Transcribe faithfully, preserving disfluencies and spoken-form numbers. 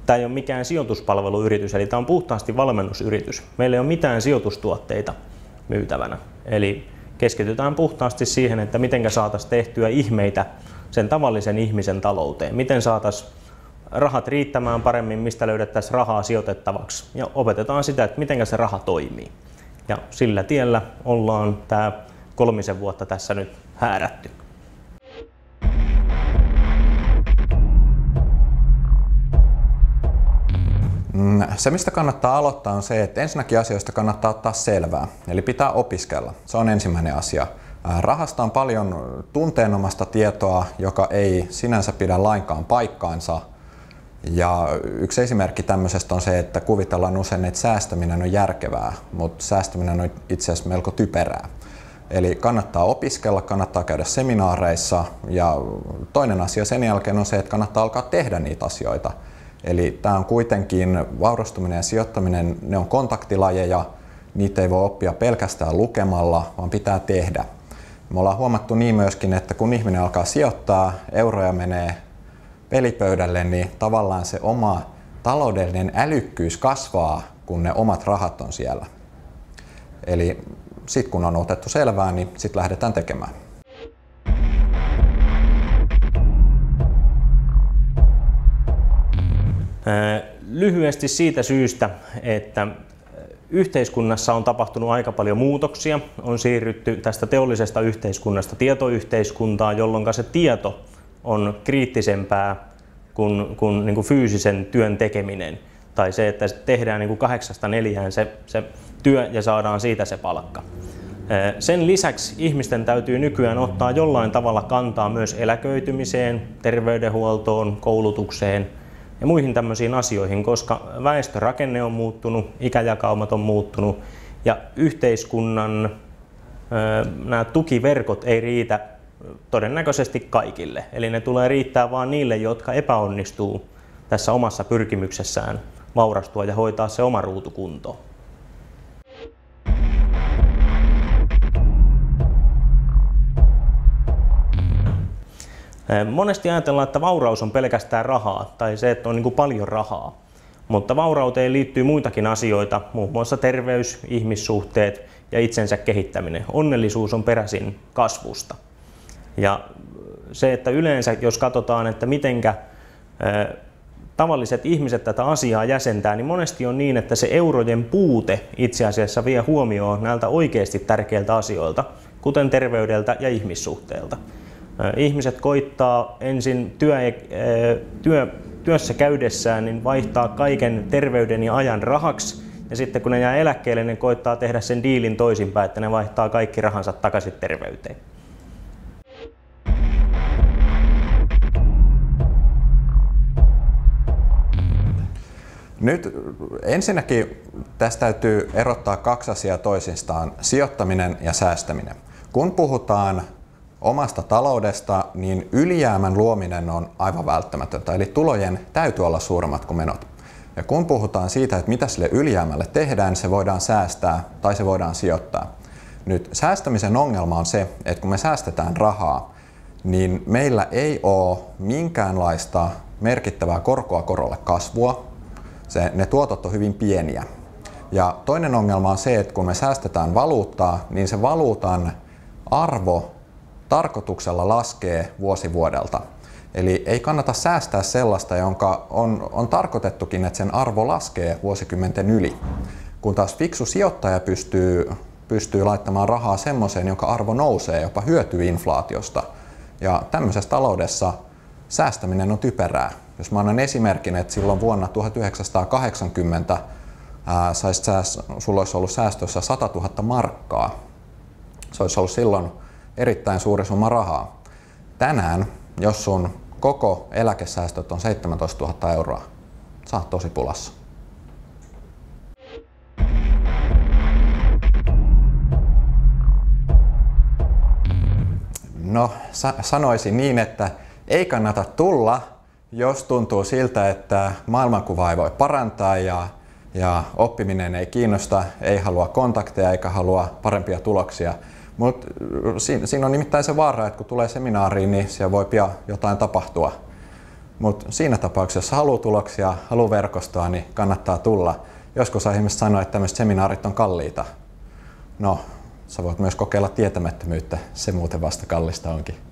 tämä ei ole mikään sijoituspalveluyritys, eli tämä on puhtaasti valmennusyritys. Meillä ei ole mitään sijoitustuotteita myytävänä. Eli keskitytään puhtaasti siihen, että miten saataisiin tehtyä ihmeitä sen tavallisen ihmisen talouteen. Miten saataisiin rahat riittämään paremmin, mistä löydettäisiin rahaa sijoitettavaksi. Ja opetetaan sitä, että miten se raha toimii. Ja sillä tiellä ollaan tämä kolmisen vuotta tässä nyt häärätty. Se, mistä kannattaa aloittaa, on se, että ensinnäkin asioista kannattaa ottaa selvää. Eli pitää opiskella. Se on ensimmäinen asia. Rahasta on paljon tunteenomaista tietoa, joka ei sinänsä pidä lainkaan paikkaansa. Ja yksi esimerkki tämmöisestä on se, että kuvitellaan usein, että säästäminen on järkevää, mutta säästäminen on itse asiassa melko typerää. Eli kannattaa opiskella, kannattaa käydä seminaareissa ja toinen asia sen jälkeen on se, että kannattaa alkaa tehdä niitä asioita. Eli tämä on kuitenkin, vaurastuminen ja sijoittaminen, ne on kontaktilajeja, niitä ei voi oppia pelkästään lukemalla, vaan pitää tehdä. Me ollaan huomattu niin myöskin, että kun ihminen alkaa sijoittaa, euroja menee pelipöydälle, niin tavallaan se oma taloudellinen älykkyys kasvaa, kun ne omat rahat on siellä. Eli sitten kun on otettu selvää, niin sitten lähdetään tekemään. Lyhyesti siitä syystä, että yhteiskunnassa on tapahtunut aika paljon muutoksia. On siirrytty tästä teollisesta yhteiskunnasta tietoyhteiskuntaan, jolloin se tieto on kriittisempää kuin, kuin, niin kuin fyysisen työn tekeminen. Tai se, että tehdään niin kuin kahdeksasta neljään se, se työ ja saadaan siitä se palkka. Sen lisäksi ihmisten täytyy nykyään ottaa jollain tavalla kantaa myös eläköitymiseen, terveydenhuoltoon, koulutukseen ja muihin tämmöisiin asioihin, koska väestörakenne on muuttunut, ikäjakaumat on muuttunut ja yhteiskunnan nämä tukiverkot ei riitä todennäköisesti kaikille. Eli ne tulee riittää vain niille, jotka epäonnistuu tässä omassa pyrkimyksessään vaurastua ja hoitaa se oma ruutu kuntoon. Monesti ajatellaan, että vauraus on pelkästään rahaa tai se, että on niin kuin paljon rahaa. Mutta vaurauteen liittyy muitakin asioita, muun muassa terveys, ihmissuhteet ja itsensä kehittäminen. Onnellisuus on peräisin kasvusta. Ja se, että yleensä jos katsotaan, että mitenkä tavalliset ihmiset tätä asiaa jäsentää, niin monesti on niin, että se eurojen puute itse asiassa vie huomioon näiltä oikeasti tärkeiltä asioilta, kuten terveydeltä ja ihmissuhteelta. Ihmiset koittaa ensin työ, työ, työssä käydessään niin vaihtaa kaiken terveyden ja ajan rahaksi, ja sitten kun ne jää eläkkeelle, ne koittaa tehdä sen diilin toisinpäin, että ne vaihtaa kaikki rahansa takaisin terveyteen. Nyt ensinnäkin tästä täytyy erottaa kaksi asiaa toisistaan, sijoittaminen ja säästäminen. Kun puhutaan omasta taloudesta, niin ylijäämän luominen on aivan välttämätöntä, eli tulojen täytyy olla suuremmat kuin menot. Ja kun puhutaan siitä, että mitä sille ylijäämälle tehdään, se voidaan säästää tai se voidaan sijoittaa. Nyt säästämisen ongelma on se, että kun me säästetään rahaa, niin meillä ei ole minkäänlaista merkittävää korkoa korolle kasvua. Se, ne tuotot on hyvin pieniä. Ja toinen ongelma on se, että kun me säästetään valuuttaa, niin se valuutan arvo tarkoituksella laskee vuosi vuodelta. Eli ei kannata säästää sellaista, jonka on, on tarkoitettukin, että sen arvo laskee vuosikymmenten yli. Kun taas fiksu sijoittaja pystyy, pystyy laittamaan rahaa semmoiseen, jonka arvo nousee, jopa hyötyy inflaatiosta. Ja tämmöisessä taloudessa säästäminen on typerää. Jos mä annan esimerkin, että silloin vuonna tuhatyhdeksänsataakahdeksankymmentä ää, saisit sääst- sulla olisi ollut säästössä sata tuhatta markkaa. Se olisi ollut silloin erittäin suuri summa rahaa. Tänään, jos sun koko eläkesäästöt on seitsemäntoista tuhatta euroa, sä oot tosi pulassa. No, sa- sanoisin niin, että ei kannata tulla, jos tuntuu siltä, että maailmankuva ei voi parantaa ja, ja oppiminen ei kiinnosta, ei halua kontakteja eikä halua parempia tuloksia. Mutta siinä, siinä on nimittäin se vaara, että kun tulee seminaariin, niin siellä voi pian jotain tapahtua. Mutta siinä tapauksessa, jos haluaa tuloksia, haluaa verkostoa, niin kannattaa tulla. Joskus ihmiset sanoo, että tämmöiset seminaarit on kalliita. No, sä voit myös kokeilla tietämättömyyttä, se muuten vasta kallista onkin.